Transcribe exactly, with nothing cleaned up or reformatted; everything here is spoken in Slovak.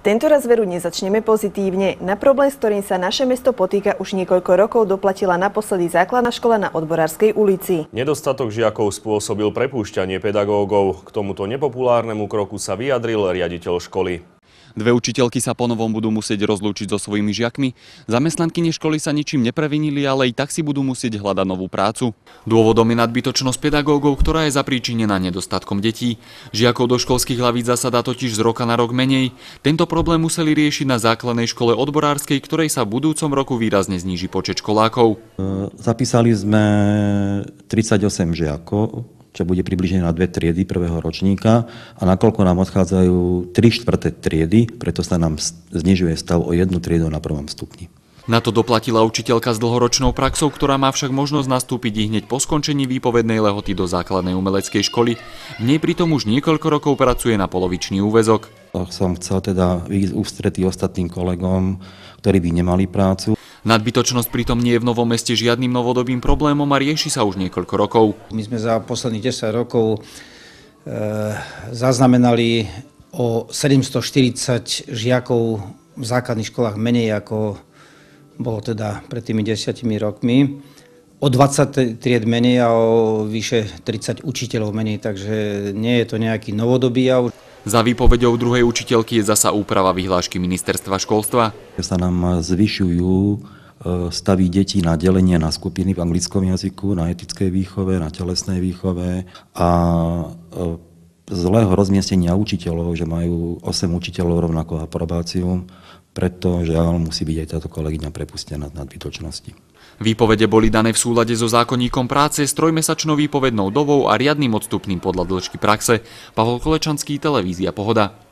Tentoraz veru nezačneme pozitívne. Na problém, s ktorým sa naše mesto potýka už niekoľko rokov, doplatila naposledy základná škola na Odborárskej ulici. Nedostatok žiakov spôsobil prepúšťanie pedagógov. K tomuto nepopulárnemu kroku sa vyjadril riaditeľ školy. Dve učiteľky sa ponovom budú musieť rozlúčiť so svojimi žiakmi. Zamestnankyne školy sa ničím neprevinili, ale i tak si budú musieť hľadať novú prácu. Dôvodom je nadbytočnosť pedagógov, ktorá je zapríčinená nedostatkom detí. Žiakov do školských hlavíc zasadá totiž z roka na rok menej. Tento problém museli riešiť na základnej škole Odborárskej, ktorej sa v budúcom roku výrazne zníži počet školákov. Zapísali sme tridsaťosem žiakov, čo bude približne na dve triedy prvého ročníka, a nakoľko nám odchádzajú tri štvrté triedy, preto sa nám znižuje stav o jednu triedu na prvom stupni. Na to doplatila učiteľka s dlhoročnou praxou, ktorá má však možnosť nastúpiť i hneď po skončení výpovednej lehoty do základnej umeleckej školy. V nej pritom už niekoľko rokov pracuje na polovičný úväzok. Som chcel teda výjsť ústretí ostatným kolegom, ktorí by nemali prácu. Nadbytočnosť pritom nie je v Novom Meste žiadnym novodobým problémom a rieši sa už niekoľko rokov. My sme za posledných desať rokov e, zaznamenali o sedemstoštyridsať žiakov v základných školách menej, ako bolo teda pred tými desiatimi rokmi. O dvadsať tried menej a o vyše tridsať učiteľov menej, takže nie je to nejaký novodobý jav. Za výpovedou druhej učiteľky je zasa úprava vyhlášky ministerstva školstva. Sa nám zvyšujú stavy detí na delenie na skupiny v anglickom jazyku, na etickej výchove, na telesnej výchove a zlého rozmiestnenia učiteľov, že majú osem učiteľov rovnakú aprobáciu, preto žiaľ musí byť aj táto kolegyňa prepustená z nadbytočnosti. Výpovede boli dané v súlade so zákonníkom práce s trojmesačnou výpovednou dobou a riadnym odstupným podľa dĺžky praxe. Pavol Kolečanský, televízia Pohoda.